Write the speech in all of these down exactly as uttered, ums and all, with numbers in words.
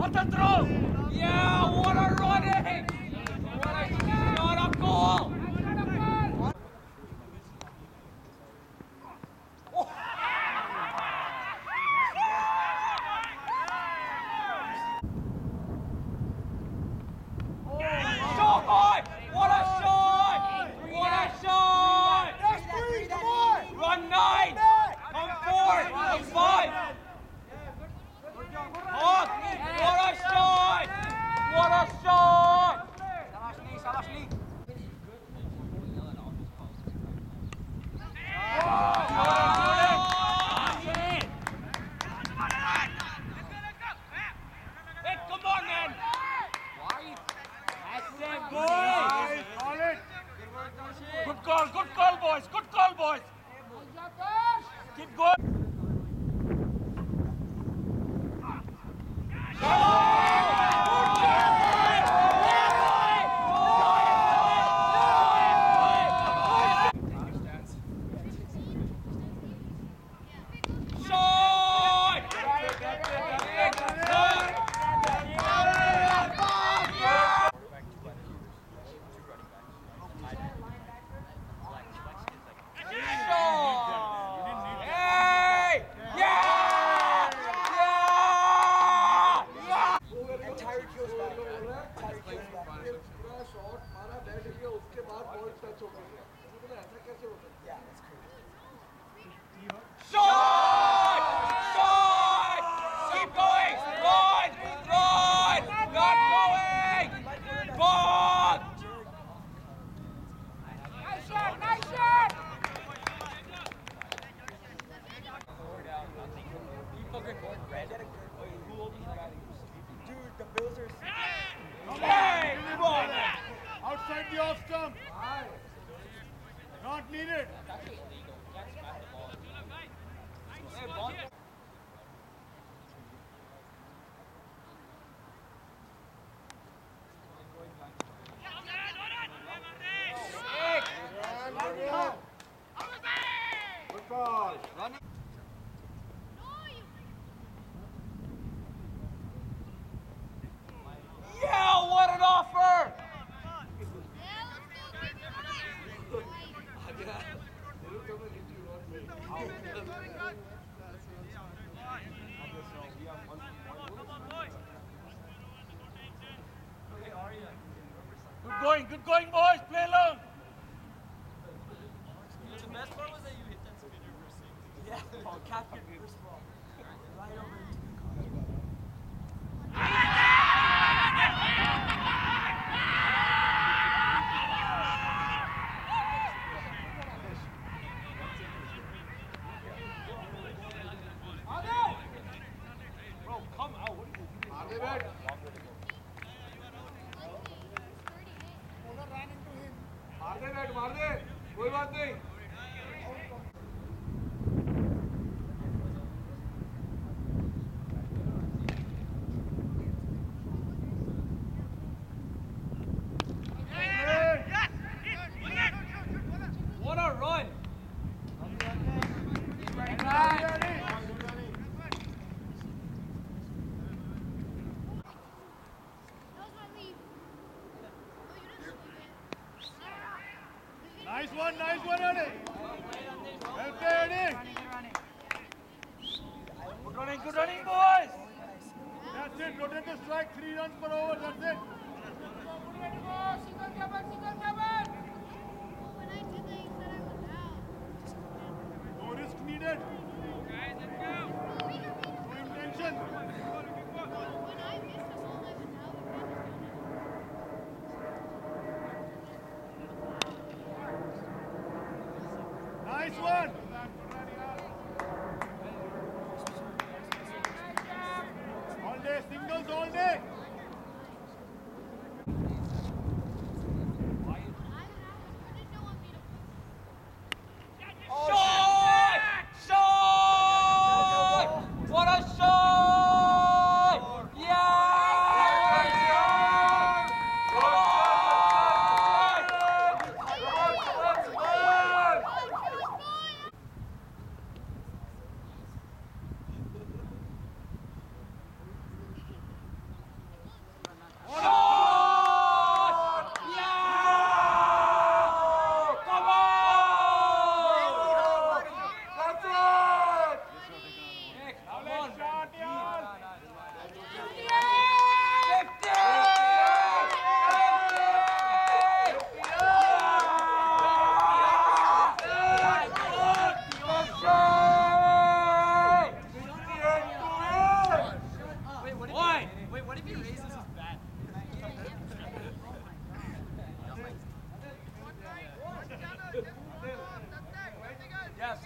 the throw! Yeah, what a running! What a shot, a goal! Shot! What a shot! What a shot! Run nine! Come four! Come five! Hawk! What a shot! What a shot! Hey, come on, man! Good call, good call, boys. Good call, boys. Keep going. Dude, the Bills are Hey! Outside the off stump. Not needed. Good ball. Running. Yeah, what an offer! Good going, good going, boys. Play along. The best part was that you hit that spinner first thing. Yeah, oh, captain first ball. Right over into the Bro, come out. What are you doing? Aage back. मार दे bat मार दे कोई बात नहीं What a run! Nice one, nice one, Eddie. Well played, Eddie. Good running, good running, boys! That's it. Rotate the strike. Three runs per over. That's it. No risk needed. No intention. Nice one. All day, singles all day. Shot! Shot! What a shot! Yeah!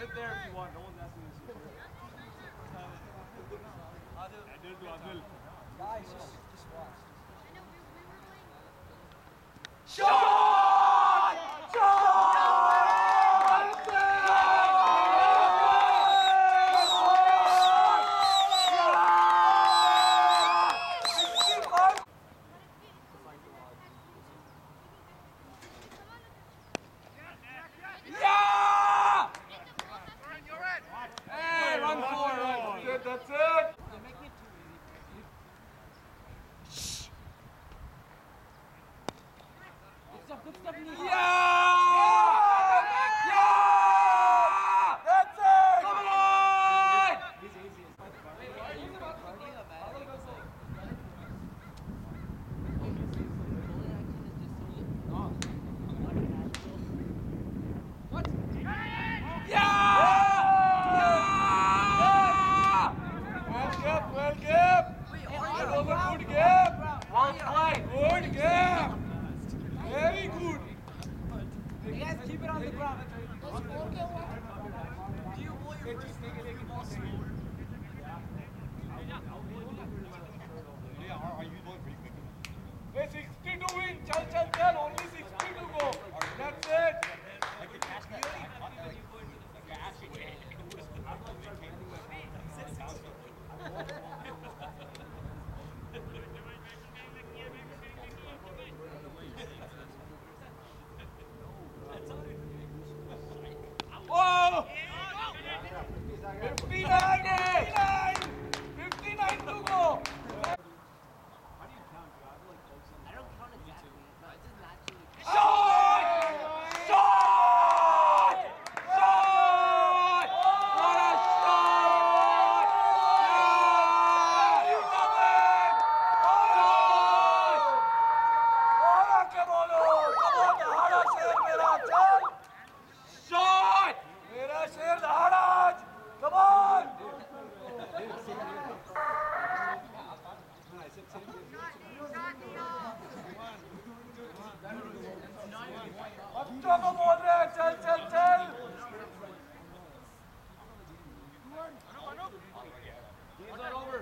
sit there if you want. No one's asking you to sit there. Adil to Adil. Guys, just, just watch. Shot! Hey, run four, run. That's it, that's it. They're making it too easy. Good stuff, good stuff in the Yeah! Yeah! That's it! Come on! Easy, easy. What? Yeah! Well kept, well kept. That was a good game. Well played. Good game. Very good. You guys keep it on the ground. Do you pull your wrist and make the ball slower? Hey, sixty to win. Chal, chal, chal. Only sixty to go. That's it. Oh! fifty-nine, fifty-nine, fifty-nine to go. I don't count exactly, but it doesn't actually. Shot! Shot! Shot! What a shot! Yeah! You love it! Shot! Bola ke bolo! Come on, dahada sher mera, chal! Shot! Mera sher dahada aaj! Come on! बच्चों को बोल रहे हैं चल चल चल Games are over.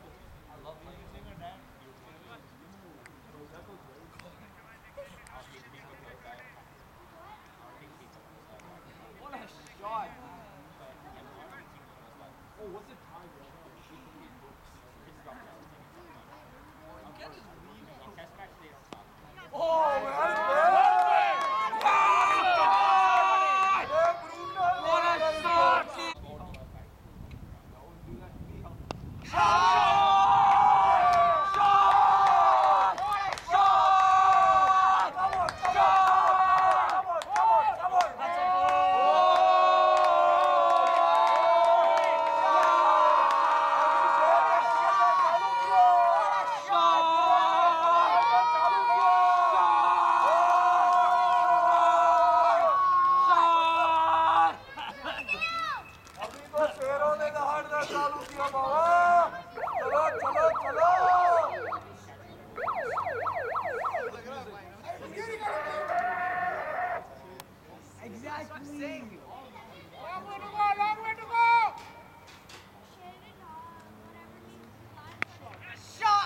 What a shot. Oh, what's the time, bro? You can't just leave. Oh, well played! What a shot! Shot! Shot! Shot! Come on, come on! Come on, come on, come on! That's a अभी तो शेरों ने दहाड़ना चालू किया बाबा चलो चलो चलो Exactly. long way to go long way to go shot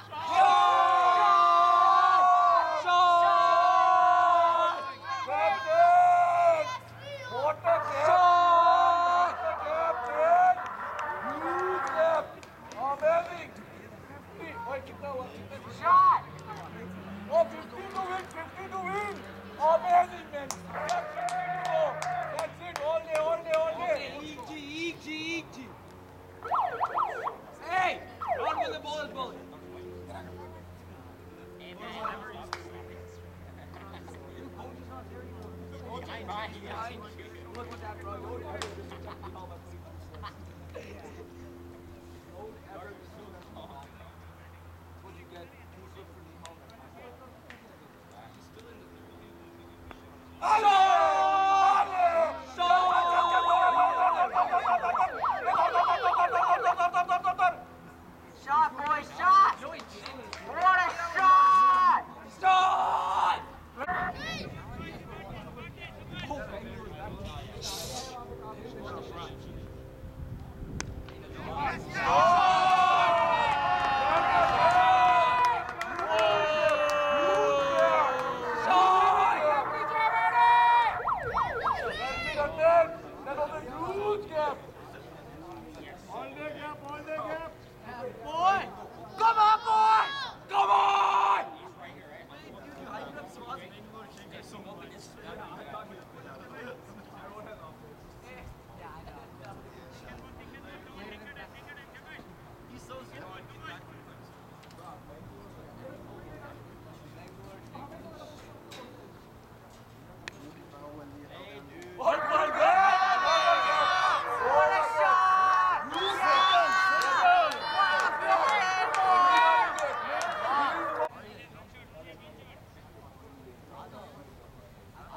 shot shot that's it what a shot captain huge left amazing fifty ओए कितना हुआ shot oh fifty to win fifty to win amazing man that's it oh, that's it all day all day all day Easy, easy, easy. Hey, run with the ball is bowling. Look at that, bro. Don't ever disrespect the helmet. Don't ever disrespect the helmet. What'd you get? Two foot for the helmet. Shot, boys, shot! What a shot! Shot! Oh,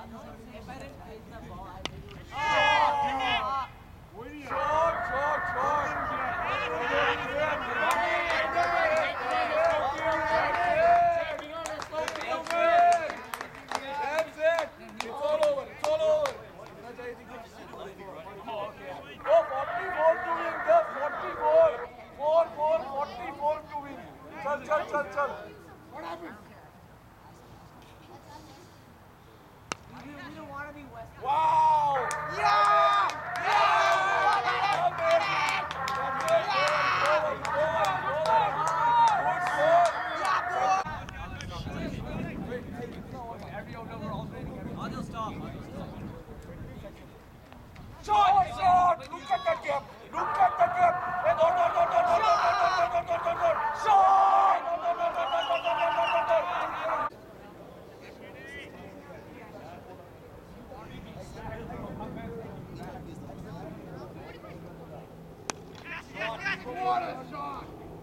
If I didn't hit the ball, I would. Shot, shot, shot. That's it. It's all over. It's all over. Oh, forty-four to win. Just forty-four. four four, forty-four to win. Chal, chal, chal, chal. What happened? We don't want to be West. Wow! Yeah! I'll stop. Shot! Shot! Look at that gap! Look at that gap! Hey, door, door, door, door, door, door, door, door, door, door, door. Shot! Door, door, door, door, door, door, door, door, door, door. What a shot!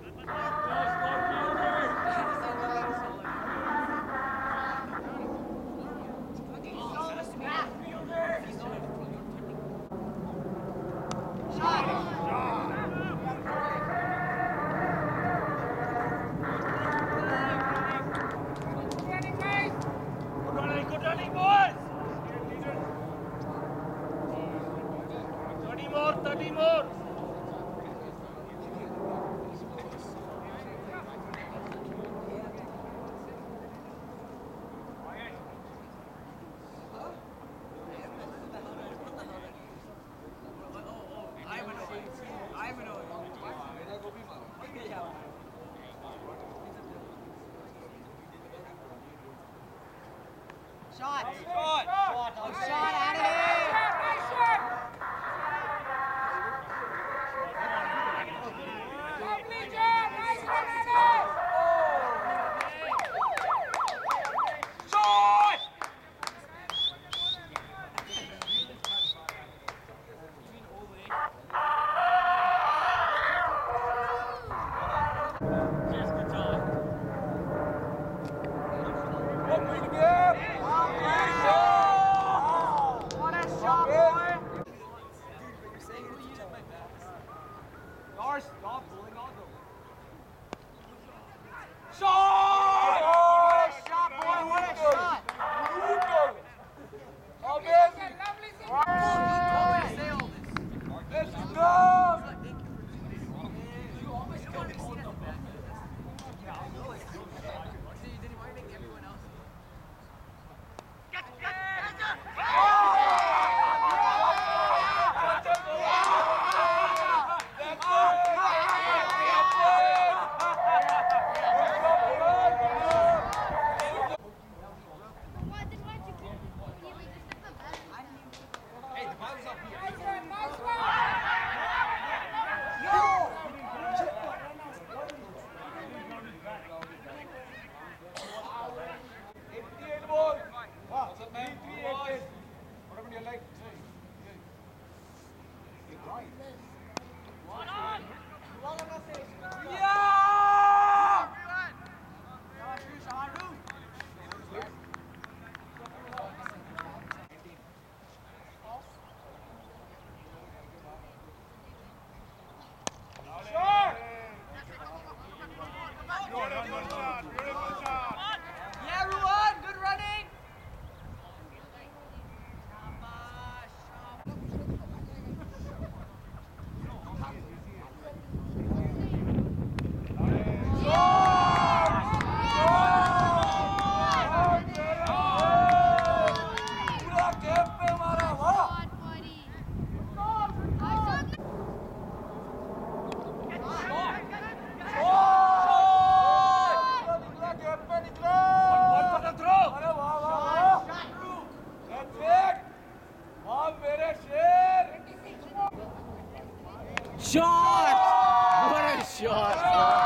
Shot! Shot! Shot! Oh, shot out of here! Shot! What a shot!